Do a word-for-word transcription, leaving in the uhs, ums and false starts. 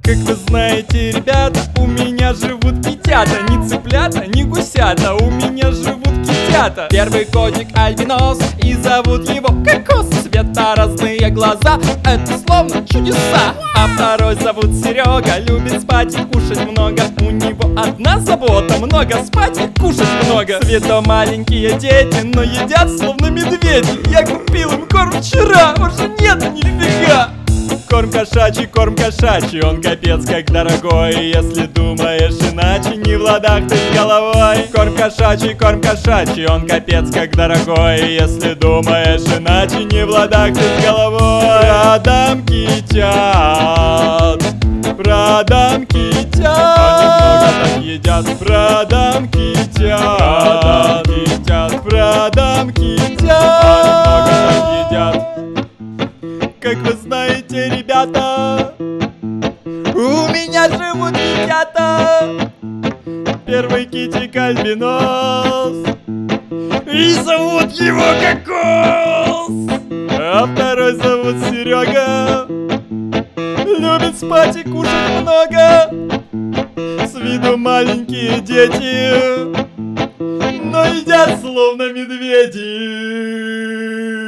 Как вы знаете, ребята, у меня живут китята. Не цыплята, не гусята, у меня живут китята. Первый котик альбинос, и зовут его Кокос. Цвета разные глаза, это словно чудеса. А второй зовут Серега, любит спать и кушать много. У него одна забота, много спать и кушать много. С виду маленькие дети, но едят словно медведи. Я купил им корм вчера, уже нет нифига. Корм кошачий, корм кошачий, он капец как дорогой. Если думаешь иначе, не в ладах ты с головой. Корм кошачий, корм кошачий, он капец как дорогой. Если думаешь иначе, не в ладах ты с головой. Продам китят, продам китят, они много так едят. Продам китят, китят, продам китят, они много так едят. Как вы знаете, ребята, у меня живут китята. Первый китик альбинос, и зовут его Кокос. А второй зовут Серега, любит спать и кушать много. С виду маленькие дети, но едят словно медведи.